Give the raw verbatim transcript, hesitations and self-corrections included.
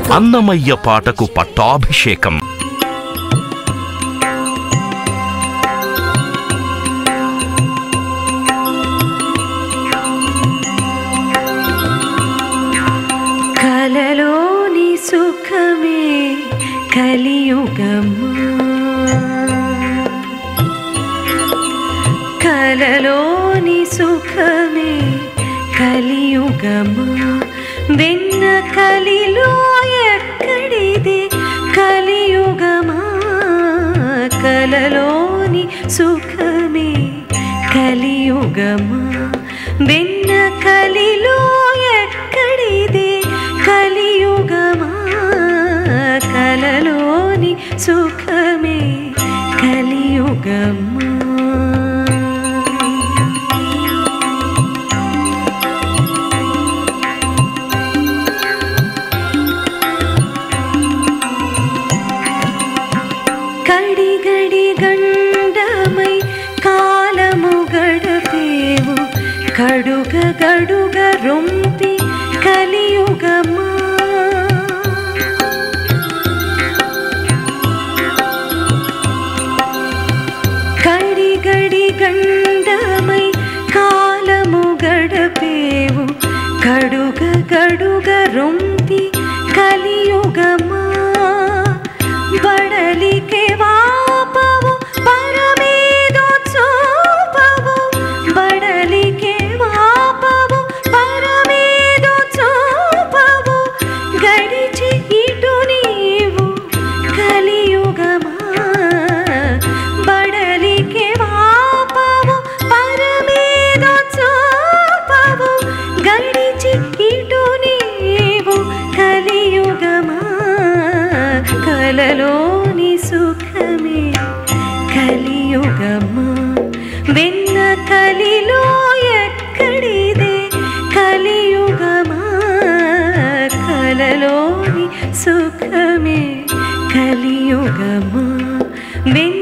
అన్నమయ్య పాటకు పట్టాభిషేకం. కలలోని సుఖమే కలియుగము, కలలోని సుఖమే కలియుగము, వెన్న కలిలో ఎక్కడిది కలియుగమా, కలలోని సుఖమే కలియుగమా, వెన్న కలిలో ఎక్కడిది కలియుగమా, కలలోని సుఖమే కలియుగమా. గడి గడి గండమై కాలము గడపేవు, గడుగ గడుగ రొంపి కలియుగమా, గడి గడి గండమై కాలము గడపేవు, గడుగ గడుగ రొంపి కలియుగమా, బడలికే వాపవు పరమేదో చూపవు, బడలికే వాపవు పరమేదో చూపవు, గడిచి ఇటు నీవు కలియుగమా, బడలికే వాపవు పరమేదో చూపవు, గడిచి ఇటు నీవు కలియుగమా, కలలోని సుఖమే కలియుగమా, వెన్న కలిలో ఎక్కడిదే కలియుగమా, కలలోని సుఖమే కలియుగమా, వెన్న